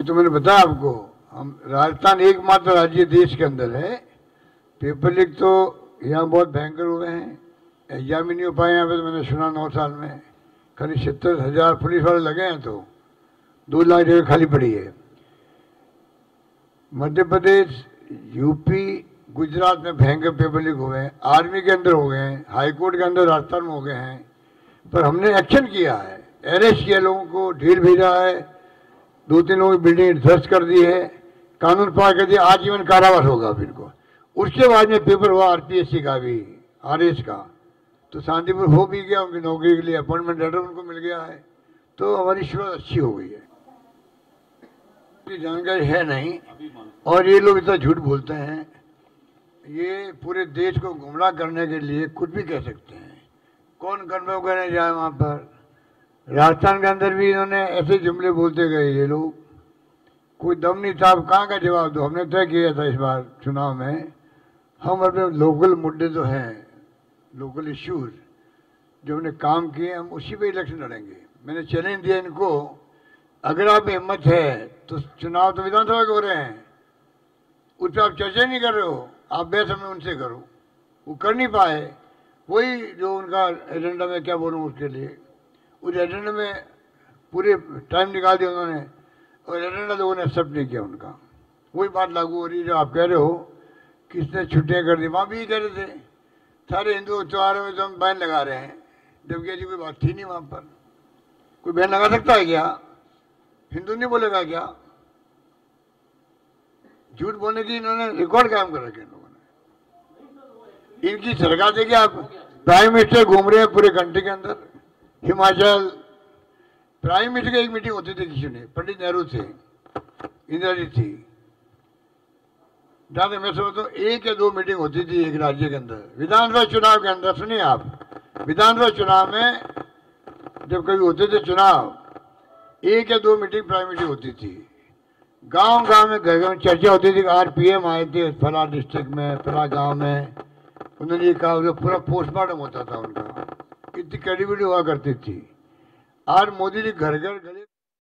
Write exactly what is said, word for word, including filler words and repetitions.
तो मैंने बताया आपको, हम राजस्थान एकमात्र राज्य देश के अंदर है, पेपर लीक तो यहाँ बहुत भयंकर हुए हैं, एग्जाम ही नहीं हो पाए यहाँ पे। तो मैंने सुना नौ साल में खाली सत्तर हजार पुलिस वाले लगे हैं, तो दो लाख जगह खाली पड़ी है। मध्य प्रदेश, यूपी, गुजरात में भयंकर पेपर लीक हुए हैं, आर्मी के अंदर हो गए हैं, हाई कोर्ट के अंदर राजस्थान में हो गए हैं। पर हमने एक्शन किया है, अरेस्ट किया लोगों को, ढेर भेजा है, दो तीन लोगों की बिल्डिंग ध्वस्त कर दी है, कानून पार कर दिया, आजीवन कारावास होगा फिर को। उसके बाद में पेपर हुआ आरपीएससी का भी, आरएस का, तो शांतिपुर हो भी गया, उनकी नौकरी के लिए अपॉइंटमेंट लेटर उनको मिल गया है, तो हमारी शुरुआत अच्छी हो गई है। जानकारी है नहीं, और ये लोग इतना झूठ बोलते हैं, ये पूरे देश को गुमराह करने के लिए कुछ भी कह सकते हैं। कौन कन्फर्म करने जाए वहाँ पर? राजस्थान के अंदर भी इन्होंने ऐसे जुमले बोलते गए ये लोग, कोई दम नहीं था। अब कहाँ का जवाब दो? हमने तय किया था इस बार चुनाव में, हम अपने लोकल मुद्दे जो हैं, लोकल इश्यूज जो हमने काम किए, हम उसी पे इलेक्शन लड़ेंगे। मैंने चैलेंज दिया इनको, अगर आप हिम्मत है तो चुनाव तो विधानसभा के हो रहे हैं, उस पर आप चर्चा नहीं कर रहे हो, आप बहस हमें उनसे करो। वो कर नहीं पाए, वही जो उनका एजेंडा में क्या बोलूँ उसके लिए, उस एजेंडा में पूरे टाइम निकाल दिया उन्होंने, और एजेंडा लोगों ने एक्सेप्ट नहीं किया उनका। वही बात लागू हो रही है जो आप कह रहे हो, किसने छुट्टियाँ कर दी। वहाँ भी ये कह रहे थे सारे हिंदू त्योहारों में तो हम बैन लगा रहे हैं, जबकि ऐसी कोई बात थी नहीं वहाँ पर। कोई बैन लगा सकता है क्या? हिंदू नहीं बोलेगा क्या? झूठ बोलने की इन्होंने रिकॉर्ड कायम कर रखे इन लोगों ने। इनकी सरकार देखिए, आप प्राइम मिनिस्टर घूम रहे हैं पूरे कंट्री के अंदर, हिमाचल। प्राइम मिनिस्टर की एक मीटिंग होती थी किसी ने, पंडित नेहरू थे, इंदिरा जी थी, जहां तक मैं समझता हूँ एक या दो मीटिंग होती थी एक राज्य के अंदर। विधानसभा चुनाव के अंदर सुनिए आप, विधानसभा चुनाव में जब कभी होते थे चुनाव, एक या दो मीटिंग प्राइम मिनिस्टर होती थी। गांव गांव में घर घर में चर्चा होती थी, आज पीएम आए थे फला डिस्ट्रिक्ट में, फला गांव में, उन्होंने ये कहा, पूरा पोस्टमार्टम होता था उनका, इतनी क्रेडिबिलिटी हुआ करती थी। आज मोदी जी घर घर गले